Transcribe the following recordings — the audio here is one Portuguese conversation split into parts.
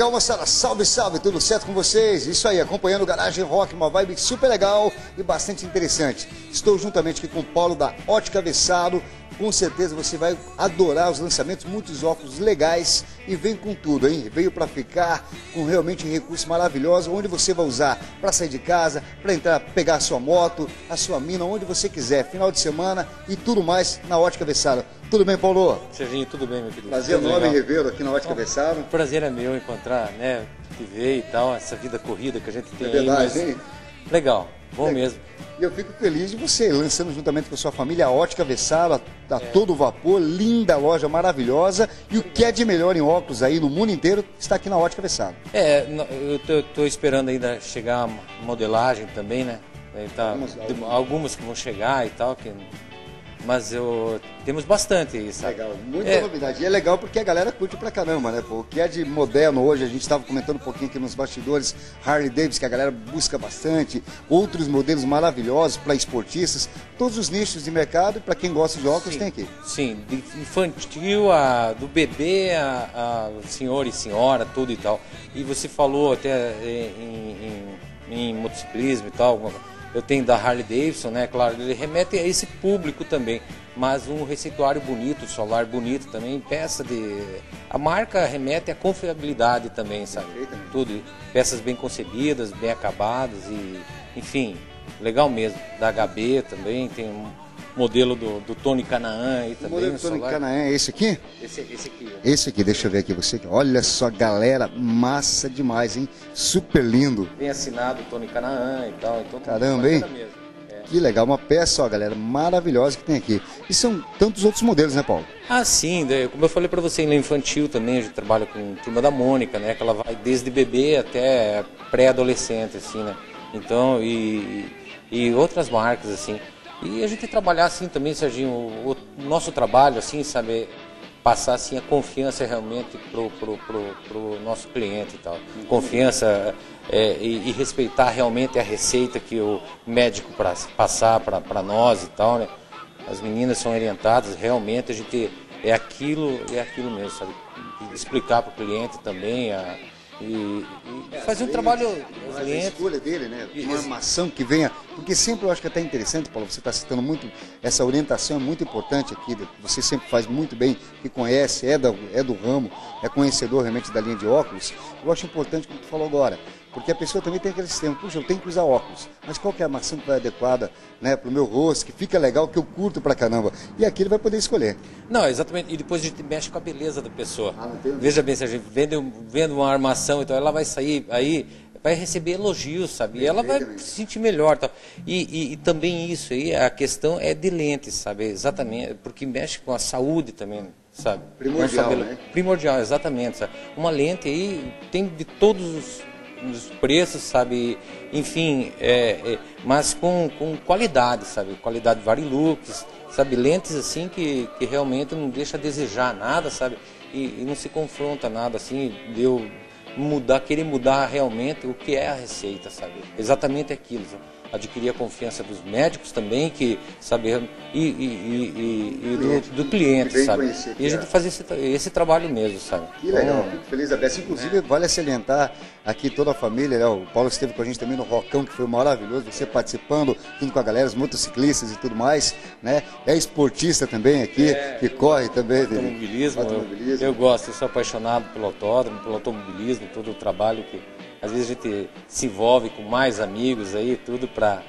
legal, moçada? Salve, salve, tudo certo com vocês? Isso aí, acompanhando o Garagem Rock, uma vibe super legal e bastante interessante. Estou juntamente aqui com o Paulo da Ótica Vessaro. Com certeza você vai adorar os lançamentos, muitos óculos legais e vem com tudo, hein? Veio para ficar com realmente um recurso maravilhoso, onde você vai usar para sair de casa, para entrar, pegar a sua moto, a sua mina, onde você quiser, final de semana e tudo mais na Ótica Vessaro. Tudo bem, Paulo? Serginho, tudo bem, meu querido? Prazer enorme revê-lo aqui na Ótica Vessaro. O prazer é meu encontrar, né, te ver e tal, essa vida corrida que a gente tem. É verdade, aí, mas... hein? Legal, bom mesmo. E eu fico feliz de você lançando juntamente com a sua família a Ótica Vessaro, a todo vapor, linda loja maravilhosa. E o que é de melhor em óculos aí no mundo inteiro está aqui na Ótica Vessaro. Eu tô esperando ainda chegar a modelagem também, né? Tá, algumas que vão chegar e tal, mas temos bastante aí, sabe? Legal, muita novidade. E é legal porque a galera curte pra caramba, né? Pô, o que é de moderno hoje, a gente estava comentando um pouquinho aqui nos bastidores, Harley Davidson, que a galera busca bastante, outros modelos maravilhosos para esportistas, todos os nichos de mercado, e para quem gosta de óculos, tem aqui. Sim, de infantil, do bebê, a senhor e senhora, tudo e tal. E você falou até em motociclismo e tal. Eu tenho da Harley Davidson, né? Claro, ele remete a esse público também, mas um receituário bonito, solar bonito também, a marca remete à confiabilidade também, sabe? Tudo, peças bem concebidas, bem acabadas e, enfim, legal mesmo. Da HB também, tem um modelo do Tony Canaan aí também. O modelo do Tony Canaan é esse aqui? Esse aqui. Esse aqui, deixa eu ver aqui você. Olha só, galera, massa demais, hein? Super lindo. Bem assinado Tony Canaan e tal. Então, caramba, hein? Que legal, uma peça, ó, galera, maravilhosa que tem aqui. E são tantos outros modelos, né, Paulo? Ah, sim, como eu falei pra você, em infantil também, a gente trabalha com a Turma da Mônica, né? Que ela vai desde bebê até pré-adolescente, assim, né? Então, e outras marcas, assim. E a gente trabalhar assim também, Serginho, o nosso trabalho, assim, sabe, passar assim a confiança realmente pro nosso cliente e tal. Confiança e respeitar realmente a receita que o médico passar para nós e tal, né? As meninas são orientadas, realmente a gente é aquilo mesmo, sabe? Explicar para o cliente também e fazer um trabalho a escolha dele, né? Uma armação que venha, porque sempre eu acho que é até interessante, Paulo, você está citando muito, essa orientação é muito importante aqui, você sempre faz muito bem, que conhece, é do ramo, é conhecedor realmente da linha de óculos. Eu acho importante, como tu falou agora, porque a pessoa também tem aquele sistema, puxa, eu tenho que usar óculos, mas qual que é a armação que vai adequada, né, para o meu rosto, que fica legal, que eu curto pra caramba, e aqui ele vai poder escolher. Não, exatamente, e depois a gente mexe com a beleza da pessoa. Veja bem, se a gente vendo uma armação, então ela vai sair, aí vai receber elogios, sabe, e ela vai se sentir melhor. Tal. E também isso aí, a questão é de lentes, sabe, exatamente, porque mexe com a saúde também, sabe. Primordial, né? Primordial, exatamente, sabe. Uma lente aí tem de todos os preços, sabe, enfim, mas com qualidade, sabe, qualidade Varilux, sabe, lentes assim que realmente não deixa a desejar nada, sabe, e não se confronta nada, assim, querer mudar realmente o que é a receita, sabe, exatamente aquilo, sabe? Adquirir a confiança dos médicos também, que saber do cliente, sabe? E a gente fazer esse trabalho mesmo, sabe? Que legal, fico feliz da beça. Inclusive, vale salientar aqui toda a família, né? O Paulo esteve com a gente também no Rocão, que foi maravilhoso, você participando, junto com a galera, os motociclistas e tudo mais, né? É esportista também aqui, que corre também. Automobilismo. Eu gosto, eu sou apaixonado pelo autódromo, pelo automobilismo, todo o trabalho que às vezes a gente se envolve com mais amigos aí, tudo para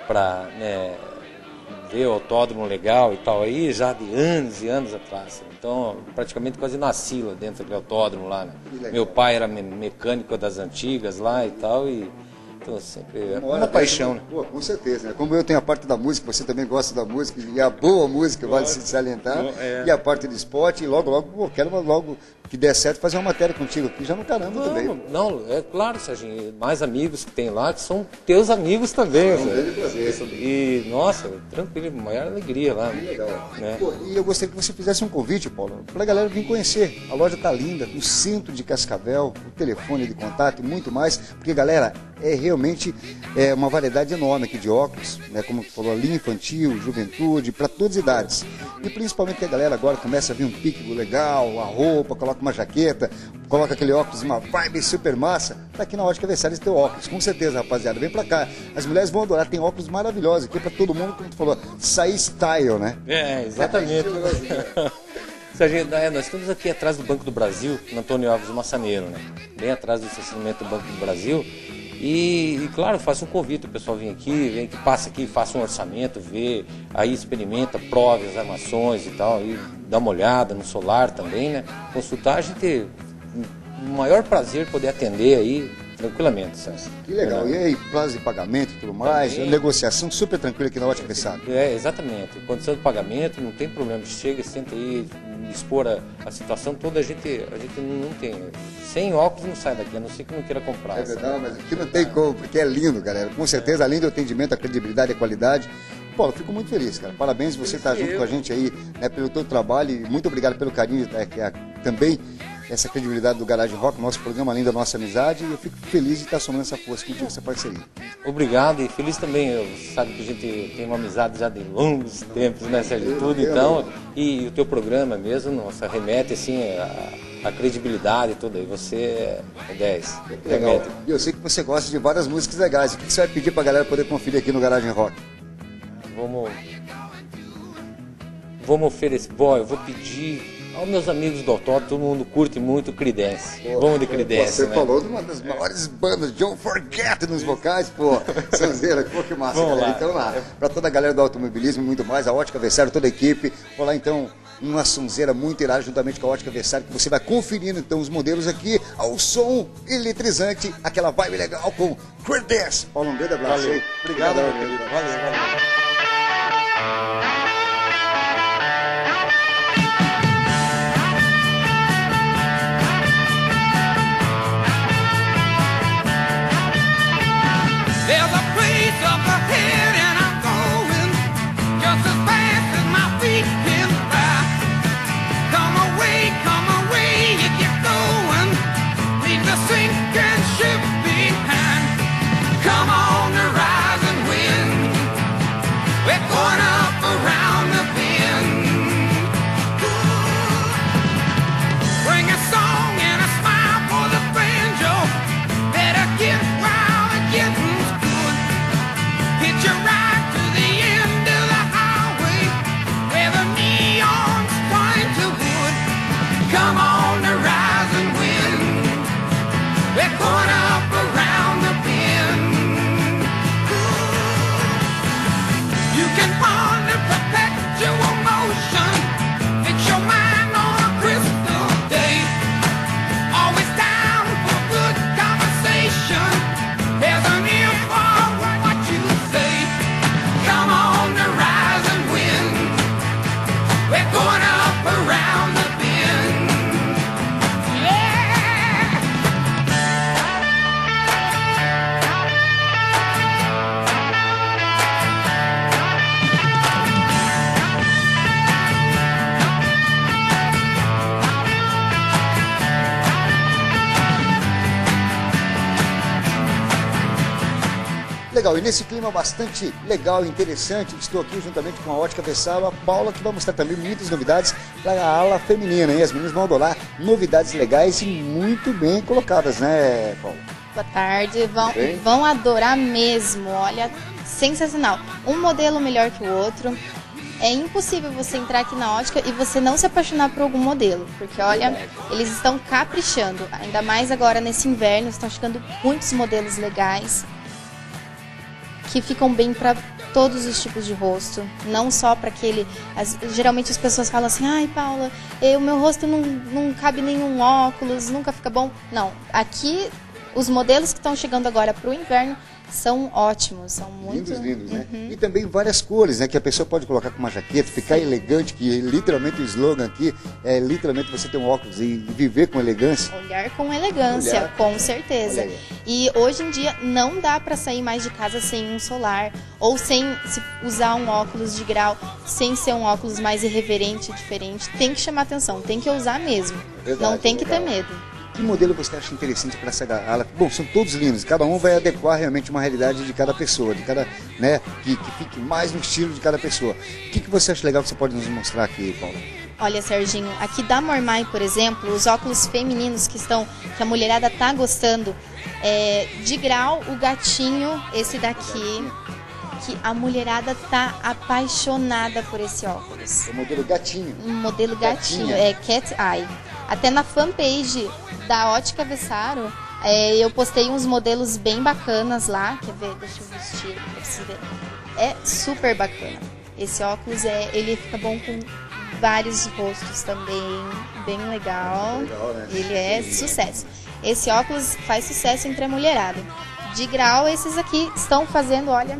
ver o autódromo legal e tal, aí já de anos e anos atrás. Então, praticamente quase nasci lá dentro do autódromo lá, né? Meu pai era mecânico das antigas lá e tal, então sempre é uma paixão, né? Pô, com certeza, né? Como eu tenho a parte da música, você também gosta da música, e a boa música vale se salientar, e a parte do esporte, e logo, quero logo que der certo fazer uma matéria contigo aqui, já no caramba também. Não, é claro, Serginho, mais amigos que tem lá, que são teus amigos também. É um grande prazer. E, nossa, tranquilo, maior alegria lá. Que legal. Né? Pô, e eu gostaria que você fizesse um convite, Paulo, para a galera vir conhecer. A loja tá linda, no centro de Cascavel, o telefone de contato e muito mais, porque, galera, é realmente uma variedade enorme aqui de óculos, né? Como falou, linha infantil, juventude, para todas as idades. E principalmente que a galera agora começa a vir um pique legal, a roupa, coloca uma jaqueta, coloca aquele óculos, uma vibe super massa. Tá aqui na Ótica Versalhes tem óculos, com certeza, rapaziada. Vem pra cá. As mulheres vão adorar, tem óculos maravilhosos aqui pra todo mundo, como tu falou, sair style, né? Exatamente. Nós estamos aqui atrás do Banco do Brasil, no Antônio Alves Massaneiro, né? Bem atrás do estacionamento do Banco do Brasil. E claro, faço um convite, o pessoal vem aqui, passa aqui, faça um orçamento, vê, aí experimenta, prove as armações e tal, e dá uma olhada no solar também, né? Consultar, a gente, o maior prazer poder atender aí tranquilamente, sabe? Que legal. E aí, prazo de pagamento e tudo mais, negociação super tranquila aqui na Ótica Versalhes. Exatamente. Condição de pagamento, não tem problema. Chega, senta aí, expor a situação toda, a gente não tem. Sem óculos não sai daqui, a não ser que não queira comprar. É verdade, mas aqui não tem como, porque é lindo, galera. Com certeza, além do atendimento, a credibilidade e a qualidade. Pô, eu fico muito feliz, cara. Parabéns você estar junto com a gente aí, né, pelo teu trabalho e muito obrigado pelo carinho, também essa credibilidade do Garagem Rock, nosso programa, além da nossa amizade, e eu fico feliz de estar somando essa força contigo, essa parceria. Obrigado e feliz também, sabe que a gente tem uma amizade já de longos tempos, né, Sérgio, tudo, então, e o teu programa mesmo, nossa, remete assim a credibilidade e tudo, aí você é 10. Legal. E eu sei que você gosta de várias músicas legais, o que você vai pedir pra galera poder conferir aqui no Garagem Rock? Vamos oferecer, eu vou pedir aos meus amigos do autódromo, todo mundo curte muito Creedence. Vamos de Creedence, Você falou de uma das maiores bandas, Don't Forget nos vocais, pô. Sonzeira, pô, que massa, vamos galera. lá. Então lá, pra toda a galera do automobilismo e muito mais, a Ótica Versalhes, toda a equipe, vou lá então, uma sonzeira muito irada juntamente com a Ótica Versalhes, que você vai conferindo então os modelos aqui, ao som eletrizante, aquela vibe legal com Creedence. Paulo, um grande abraço. Valeu. Obrigado, meu querido. Valeu. There's a place up ahead and I'm going just as fast as my feet can fly. Come away, you get going. Leave the sinking ship behind. Come on the rising wind. We're going up around the bend. Bring a song and a smile for the banjo. Better get wild and get hitch a ride to the end of the highway where the neon's point to wood. Come on the rising wind. We're going up around the bend. You can ponder perpetual motion. Fix your mind on a crystal day. Always down for good conversation. There's an ear for what you say. Come on the rising wind. We're going up around the bend. Yeah. Legal, e nesse clima bastante legal e interessante, estou aqui juntamente com a Ótica Versalhes, a Paula, que vai mostrar também muitas novidades para a ala feminina, hein? As meninas vão adorar novidades legais e muito bem colocadas, né, Paula? Boa tarde, vão adorar mesmo, olha, sensacional. Um modelo melhor que o outro. É impossível você entrar aqui na ótica e você não se apaixonar por algum modelo, porque olha, eles estão caprichando, ainda mais agora nesse inverno, estão chegando muitos modelos legais que ficam bem para todos os tipos de rosto, não só para aquele... geralmente as pessoas falam assim, ai Paula, o meu rosto não cabe nenhum óculos, nunca fica bom. Não, aqui os modelos que estão chegando agora para o inverno são ótimos, são muito... Lindos, né? E também várias cores, né? Que a pessoa pode colocar com uma jaqueta, ficar elegante, que literalmente o slogan aqui é literalmente você ter um óculos e viver com elegância. Olhar com elegância, com certeza. E hoje em dia não dá para sair mais de casa sem um solar, ou sem usar um óculos de grau, sem ser um óculos mais irreverente, diferente. Tem que chamar atenção, tem que usar mesmo. Verdade, não tem que ter medo. Que modelo você acha interessante para essa ala? Bom, são todos lindos, cada um vai adequar realmente uma realidade de cada pessoa, de cada, né, que fique mais no estilo de cada pessoa. O que você acha legal que você pode nos mostrar aqui, Paula? Olha, Serginho, aqui da Mormai, por exemplo, os óculos femininos que a mulherada tá gostando, de grau, o gatinho, esse daqui, que a mulherada tá apaixonada por esse óculos. É o modelo gatinho. Um modelo gatinho, Gatinha. Cat Eye. Até na fanpage da Ótica Vessaro, eu postei uns modelos bem bacanas lá. Quer ver? Deixa eu vestir pra vocês verem. É super bacana. Esse óculos, ele fica bom com vários rostos também, bem legal. Legal, né? Ele é sucesso. Esse óculos faz sucesso entre a mulherada. De grau, esses aqui estão fazendo, olha,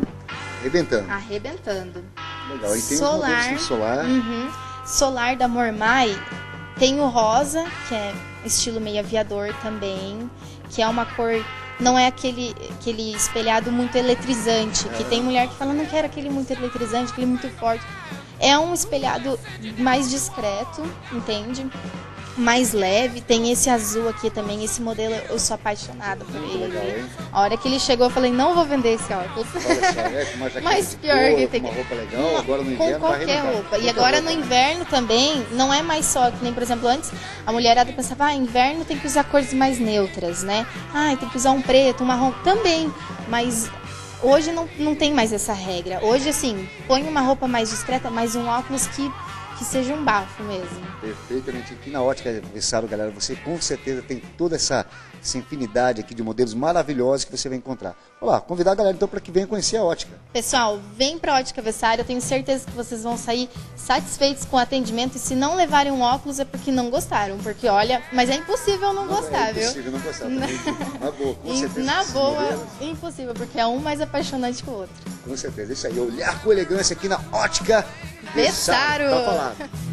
arrebentando. Legal. E tem solar, os modelos solar. Solar da Mormai. Tem o rosa, que é estilo meio aviador também, que é uma cor, não é aquele espelhado muito eletrizante, que tem mulher que fala, não quero aquele muito eletrizante, aquele muito forte. É um espelhado mais discreto, entende? Mais leve. Tem esse azul aqui também, esse modelo eu sou apaixonada por ele. Legal, hein? A hora que ele chegou eu falei, não vou vender esse óculos. Olha só, com uma jaqueta Mas de pior couro, que com tem uma roupa legal, agora no com inverno vai qualquer arrebentar. roupa. E Qualquer agora roupa, no né? inverno também, não é mais só que nem, por exemplo, antes a mulherada pensava, inverno tem que usar cores mais neutras, né? Tem que usar um preto, um marrom também, mas hoje não tem mais essa regra. Hoje, assim, põe uma roupa mais discreta, mas um óculos que seja um bafo mesmo. Perfeitamente. Aqui na Ótica Vessaro, galera, você com certeza tem toda essa infinidade aqui de modelos maravilhosos que você vai encontrar. Olá, convidar a galera então para que venha conhecer a Ótica. Pessoal, vem pra Ótica Vessaro, eu tenho certeza que vocês vão sair satisfeitos com o atendimento, e se não levarem um óculos é porque não gostaram, porque olha, mas é impossível não gostar, viu? É impossível não gostar também. Na boa, com certeza. Na esses boa, modelos, impossível, porque é um mais apaixonante que o outro. com certeza. Isso aí, olhar com elegância aqui na Ótica Vessaro. Tá falado.